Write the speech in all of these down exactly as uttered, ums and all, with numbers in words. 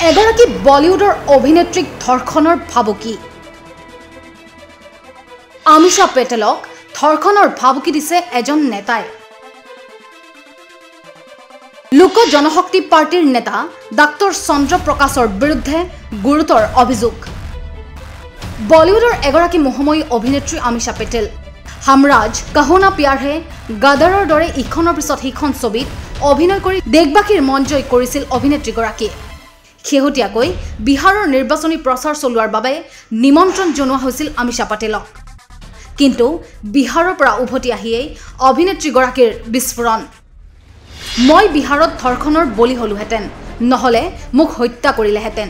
এগৰাকী বলিউডৰ অভিনেত্ৰীক ধৰ্ষণৰ ভাবুকি। আমিষা পেটেলক ধৰ্ষণৰ ভাবুকি দিছে এজন নেতাই। লোক জনশক্তি পাৰ্টিৰ নেতা ডাক্তৰ চন্দ্ৰ প্ৰকাশৰ বিৰুদ্ধে গুৰুতৰ অভিযোগ। বলিউডৰ এগৰাকী মহাময়ী অভিনেত্ৰী আমিষা পেটেল হামৰাজ কাহোনা প্যাৰ হে গাদাৰৰ দৰে ইখনৰ পিছত সিখন ছবিত অভিনয় কৰি দেশবাসীৰ মন জয় কৰিছিল অভিনেত্ৰীগৰাকীয়ে। শেহতীয়াকৈ বিহাৰৰ নিৰ্বাচনী প্ৰচাৰ চলোৱাৰ বাবে নিমন্ত্ৰণ জনোৱা হৈছিল আমিষা পেটেলক। কিন্তু বিহাৰৰ পৰা উভতি আহিয়েই অভিনেত্ৰীগৰাকীৰ বিস্ফোৰণ। মই বিহাৰত ধৰ্ষণৰ বলি হলোহেঁতেন, নহলে মোক হত্যা কৰিলেহেঁতেন।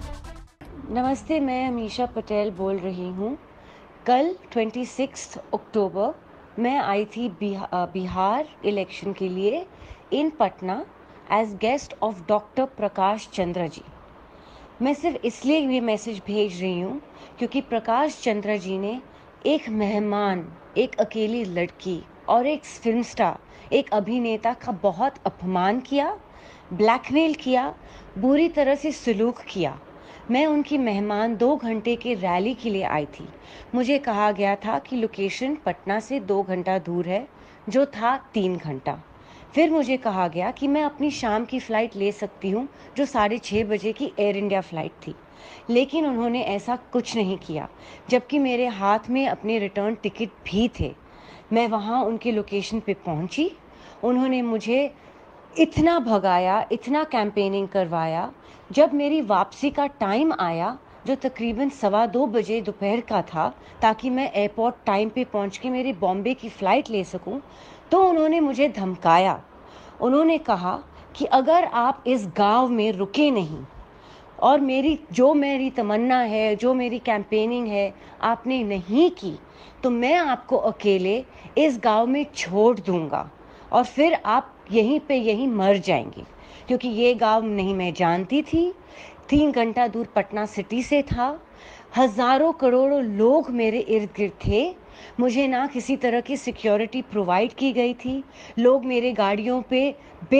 नमस्ते, मैं अमीषा पटेल बोल रही हूँ। कल छब्बीस अक्टूबर मैं आई थी बिहार इलेक्शन के लिए in Patna as guest of doctor Prakash Chandra ji. मैं सिर्फ इसलिए ये मैसेज भेज रही हूँ क्योंकि प्रकाश चंद्र जी ने एक मेहमान, एक अकेली लड़की और एक फिल्म स्टार, एक अभिनेता का बहुत अपमान किया, ब्लैकमेल किया, बुरी तरह से सलूक किया। मैं उनकी मेहमान दो घंटे के रैली के लिए आई थी। मुझे कहा गया था कि लोकेशन पटना से दो घंटा दूर है, जो था तीन घंटा। फिर मुझे कहा गया कि मैं अपनी शाम की फ़्लाइट ले सकती हूँ, जो साढ़े छः बजे की एयर इंडिया फ़्लाइट थी। लेकिन उन्होंने ऐसा कुछ नहीं किया, जबकि मेरे हाथ में अपने रिटर्न टिकट भी थे। मैं वहाँ उनके लोकेशन पे पहुँची। उन्होंने मुझे इतना भगाया, इतना कैंपेनिंग करवाया। जब मेरी वापसी का टाइम आया, जो तकरीबन सवा दो बजे दोपहर का था, ताकि मैं एयरपोर्ट टाइम पे पहुंच के मेरी बॉम्बे की फ़्लाइट ले सकूं, तो उन्होंने मुझे धमकाया। उन्होंने कहा कि अगर आप इस गांव में रुके नहीं और मेरी जो मेरी तमन्ना है, जो मेरी कैंपेनिंग है, आपने नहीं की, तो मैं आपको अकेले इस गांव में छोड़ दूंगा और फिर आप यहीं पे यहीं मर जाएंगे। क्योंकि ये गांव नहीं मैं जानती थी, तीन घंटा दूर पटना सिटी से था, हज़ारों करोड़ों लोग मेरे इर्द गिर्द थे। मुझे ना किसी तरह की सिक्योरिटी प्रोवाइड की गई थी। लोग मेरे गाड़ियों पे बे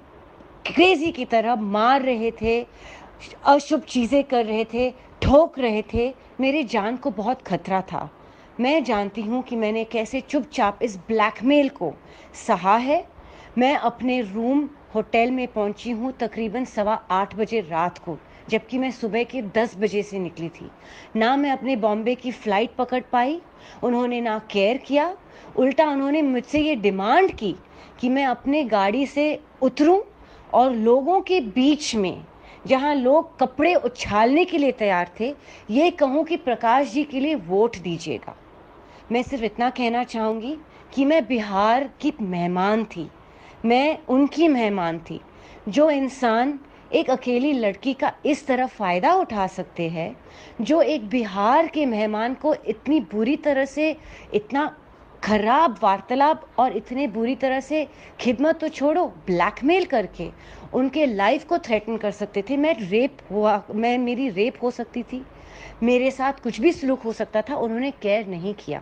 क्रेजी की तरह मार रहे थे, अशुभ चीज़ें कर रहे थे, ठोक रहे थे। मेरे जान को बहुत खतरा था। मैं जानती हूँ कि मैंने कैसे चुपचाप इस ब्लैकमेल को सहा है। मैं अपने रूम होटल में पहुंची हूँ तकरीबन सवा आठ बजे रात को, जबकि मैं सुबह के दस बजे से निकली थी। ना मैं अपने बॉम्बे की फ़्लाइट पकड़ पाई, उन्होंने ना केयर किया। उल्टा उन्होंने मुझसे ये डिमांड की कि मैं अपने गाड़ी से उतरूं और लोगों के बीच में, जहां लोग कपड़े उछालने के लिए तैयार थे, ये कहूं कि प्रकाश जी के लिए वोट दीजिएगा। मैं सिर्फ इतना कहना चाहूँगी कि मैं बिहार की मेहमान थी, मैं उनकी मेहमान थी। जो इंसान एक अकेली लड़की का इस तरह फ़ायदा उठा सकते हैं, जो एक बिहार के मेहमान को इतनी बुरी तरह से, इतना खराब वार्तालाप और इतने बुरी तरह से, खिदमत तो छोड़ो, ब्लैकमेल करके उनके लाइफ को थ्रेटन कर सकते थे। मैं रेप हुआ मैं मेरी रेप हो सकती थी, मेरे साथ कुछ भी सलूक हो सकता था। उन्होंने केयर नहीं किया।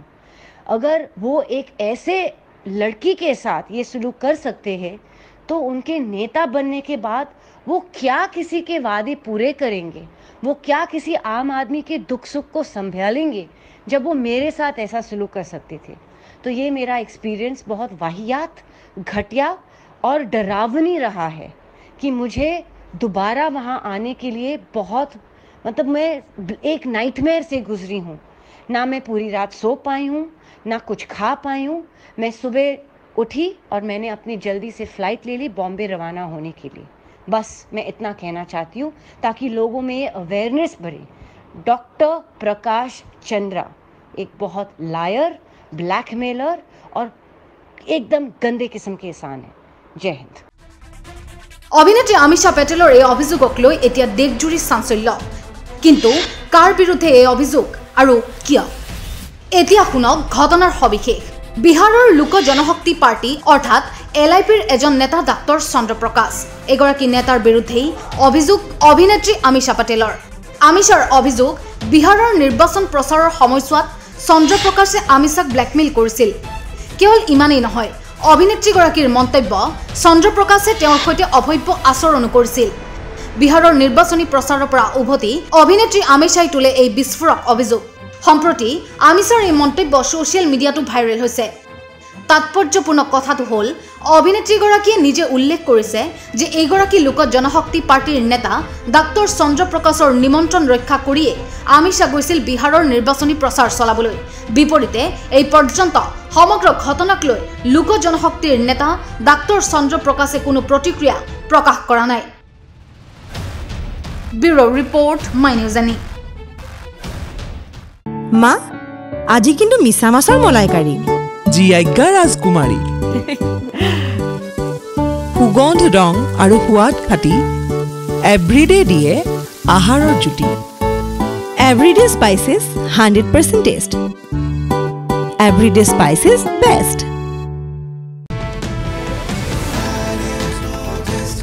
अगर वो एक ऐसे लड़की के साथ ये सलूक कर सकते हैं, तो उनके नेता बनने के बाद वो क्या किसी के वादे पूरे करेंगे, वो क्या किसी आम आदमी के दुख सुख को संभालेंगे, जब वो मेरे साथ ऐसा सलूक कर सकते थे। तो ये मेरा एक्सपीरियंस बहुत वाहियात, घटिया और डरावनी रहा है कि मुझे दोबारा वहाँ आने के लिए बहुत, मतलब मैं एक नाइटमेयर से गुजरी हूँ। ना मैं पूरी रात सो पाई हूँ, ना कुछ खा पाई हूँ। मैं सुबह उठी और मैंने अपनी जल्दी से फ़्लाइट ले ली बॉम्बे रवाना होने के लिए। बस मैं इतना कहना चाहती हूँ ताकि लोगों में ये अवेयरनेस बढ़े। डॉक्टर प्रकाश चंद्रा एक बहुत लायर, ब्लैकमेलर और एकदम गंदे किस्म के इंसान है। जय हिंद। অভিনেত্ৰী আমিষা পেটেলৰ এই অভিযোগক লৈ এতিয়া দেশজুৰি চাঞ্চল্য। কিন্তু কাৰ বিৰুদ্ধে এই অভিযোগ আৰু কিয়? এতিয়া শুনক ঘটনাৰ সবিশেষ। বিহাৰৰ লোক জনশক্তি পাৰ্টি অৰ্থাৎ এল আই পিৰ এজন নেতা ডাক্তৰ চন্দ্ৰ প্ৰকাশ, এগৰাকী নেতাৰ বিৰুদ্ধেই অভিযোগ অভিনেত্ৰী আমিষা পেটেলৰ। আমিষাৰ অভিযোগ, বিহাৰৰ নিৰ্বাচন প্ৰচাৰৰ সময়ছোৱাত চন্দ্ৰ প্ৰকাশে আমিষাক ব্লেকমেইল কৰিছিল। কেৱল ইমানেই নহয়, অভিনেত্ৰীগৰাকীৰ মন্তব্য, চন্দ্ৰ প্ৰকাশে তেওঁৰ সৈতে অভব্য আচৰণো কৰিছিল। বিহাৰৰ নিৰ্বাচনী প্ৰচাৰৰ পৰা উভতি অভিনেত্ৰী আমিষাই তোলে এই বিস্ফোৰক অভিযোগ। সম্প্ৰতি আমিষাৰ এই মন্তব্য ছ'চিয়েল মিডিয়াটো ভাইৰেল হৈছে। তাৎপৰ্যপূৰ্ণ কথাটো হ'ল অভিনেত্ৰীগৰাকীয়ে নিজে উল্লেখ কৰিছে যে এইগৰাকী লোক জনশক্তি পাৰ্টিৰ নেতা ডাক্তৰ চন্দ্ৰ প্ৰকাশৰ নিমন্ত্ৰণ ৰক্ষা কৰিয়ে আমিষা গৈছিল বিহাৰৰ নিৰ্বাচনী প্ৰচাৰ চলাবলৈ। বিপৰীতে এই পৰ্যন্ত সমগ্ৰ ঘটনাক লৈ লোক জনশক্তিৰ নেতা ডাক্তৰ চন্দ্ৰ প্ৰকাশে কোনো প্ৰতিক্ৰিয়া প্ৰকাশ কৰা নাই। ব্যুৰো ৰিপৰ্ট মাই নিউজ আনি। মা আজি কিন্তু মিছা মাছৰ মলাইকাৰী জি আজ্ঞা ৰাজকুমাৰী। সুগন্ধ ৰং আৰু সোৱাদ খাটি এভৰিডে দিয়ে আহাৰৰ জুতি। Everyday spices hundred percent taste. Everyday spices best.